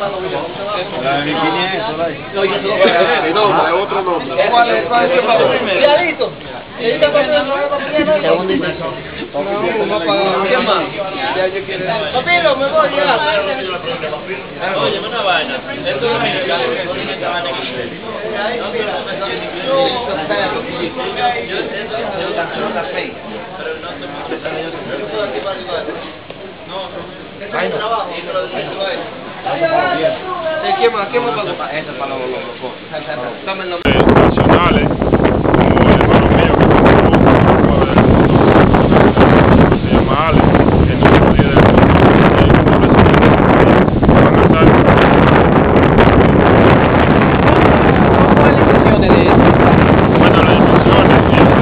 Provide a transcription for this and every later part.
La de 1500, la no, es otro nombre. ¿Cuál es primero? ¿Ya listo? Segundo y tercero. ¿Quién más? Papilo, me voy ya. Oye, una vaina. Esto es mexicano, que tiene esta vaina aquí. ¿Quién más? ¿Quién más? Eso es para los Dame el nombre. Nacionales, como el hermano mío que se llama Alex, que no se podía decir. Bueno, las instrucciones y el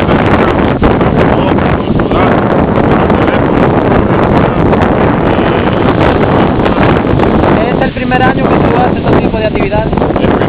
¿Es el primer año que tú haces este tipo de actividades?